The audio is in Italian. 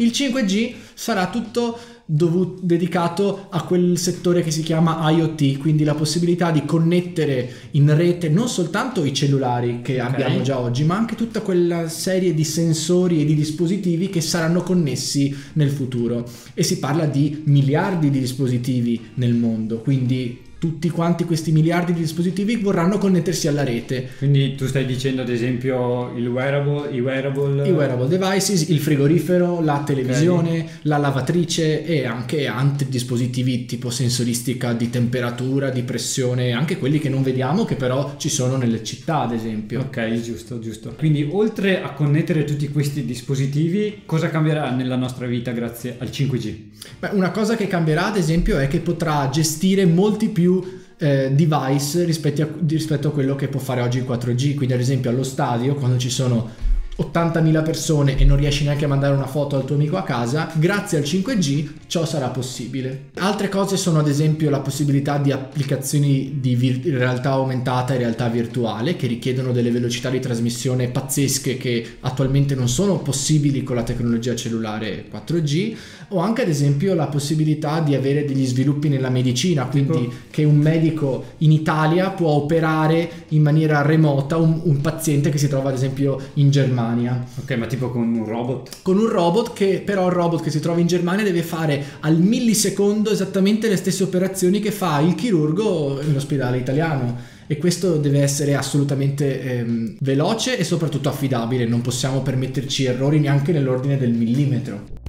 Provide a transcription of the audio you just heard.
Il 5G sarà tutto dedicato a quel settore che si chiama IoT, quindi la possibilità di connettere in rete non soltanto i cellulari che abbiamo già oggi, ma anche tutta quella serie di sensori e di dispositivi che saranno connessi nel futuro. E si parla di miliardi di dispositivi nel mondo, quindi tutti quanti questi miliardi di dispositivi vorranno connettersi alla rete. Quindi tu stai dicendo ad esempio i wearable devices, il frigorifero, la televisione, la lavatrice e anche altri dispositivi tipo sensoristica di temperatura, di pressione, anche quelli che non vediamo che però ci sono nelle città ad esempio. Ok, giusto. Quindi oltre a connettere tutti questi dispositivi, cosa cambierà nella nostra vita grazie al 5G? Beh, una cosa che cambierà ad esempio è che potrà gestire molti più device rispetto a quello che può fare oggi il 4G. Quindi ad esempio allo stadio, quando ci sono 80.000 persone e non riesci neanche a mandare una foto al tuo amico a casa, grazie al 5G ciò sarà possibile. Altre cose sono ad esempio la possibilità di applicazioni di realtà aumentata e realtà virtuale che richiedono delle velocità di trasmissione pazzesche che attualmente non sono possibili con la tecnologia cellulare 4G, o anche ad esempio la possibilità di avere degli sviluppi nella medicina, quindi che un medico in Italia può operare in maniera remota un paziente che si trova ad esempio in Germania. Ok, ma tipo con un robot? Con un robot che però il robot che si trova in Germania deve fare al millisecondo esattamente le stesse operazioni che fa il chirurgo in ospedale italiano. E questo deve essere assolutamente veloce e soprattutto affidabile, non possiamo permetterci errori neanche nell'ordine del millimetro.